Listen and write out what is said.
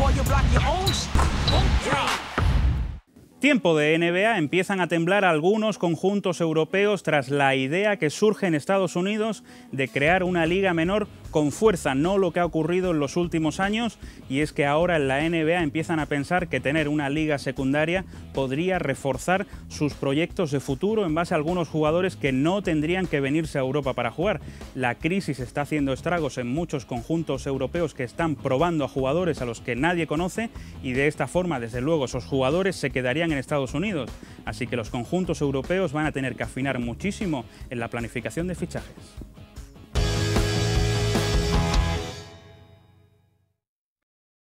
Tiempo de NBA, empiezan a temblar algunos conjuntos europeos tras la idea que surge en Estados Unidos de crear una liga menor con fuerza, no lo que ha ocurrido en los últimos años, y es que ahora en la NBA empiezan a pensar que tener una liga secundaria podría reforzar sus proyectos de futuro en base a algunos jugadores que no tendrían que venirse a Europa para jugar. La crisis está haciendo estragos en muchos conjuntos europeos que están probando a jugadores a los que nadie conoce, y de esta forma, desde luego, esos jugadores se quedarían en Estados Unidos. Así que los conjuntos europeos van a tener que afinar muchísimo en la planificación de fichajes.